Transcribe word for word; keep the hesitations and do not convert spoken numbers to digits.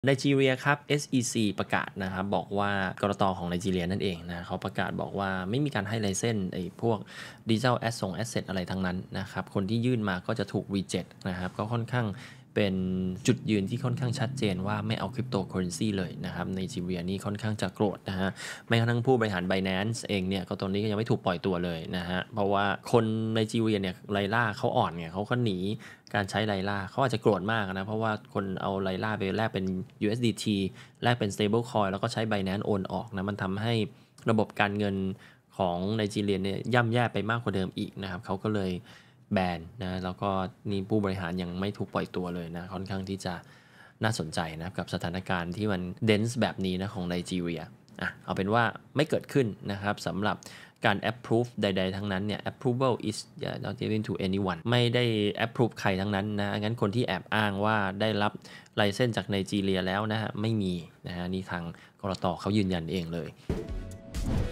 ไนจีเรียครับ เอส อี ซี ประกาศนะครับบอกว่ากรตของไนจีเรียนั่นเองนะเขาประกาศบอกว่าไม่มีการให้ไลเซนส์ไอ้พวกดิจิทัลแอสส่งแอสเซทอะไรทั้งนั้นนะครับคนที่ยื่นมาก็จะถูก รีเจ็ค นะครับก็ค่อนข้างเป็นจุดยืนที่ค่อนข้างชัดเจนว่าไม่เอาคริปโตเคอเรนซีเลยนะครับไนจีเรียนี่ค่อนข้างจะโกรธนะฮะแม้กระทั่งผู้บริหาร Binance เองเนี่ยก็ตอนนี้ก็ยังไม่ถูกปล่อยตัวเลยนะฮะเพราะว่าคนไนจีเรียเนี่ยไลล่าเขาอ่อนไงเขาก็หนีการใช้ไลล่าเขาอาจจะโกรธมากนะเพราะว่าคนเอาไลล่าไปแลกเป็น ยู เอส ดี ที แลกเป็น stable coin แล้วก็ใช้ Binance โอนออกนะมันทำให้ระบบการเงินของไนจีเรียเนี่ยย่ำแย่ไปมากกว่าเดิมอีกนะครับเขาก็เลยแบนนะแล้วก็นี่ผู้บริหารยังไม่ถูกปล่อยตัวเลยนะค่อนข้างที่จะน่าสนใจนะกับสถานการณ์ที่มันเดนส์แบบนี้นะของไนจีเรียอ่ะเอาเป็นว่าไม่เกิดขึ้นนะครับสำหรับการ approve ใดๆทั้งนั้นเนี่ย approval is not given to anyone ไม่ได้ approve ใครทั้งนั้นนะงั้นคนที่แอบอ้างว่าได้รับไลเซนส์จากไนจีเรียแล้วนะฮะไม่มีนะฮะนี่ทางกรตเขายืนยันเองเลย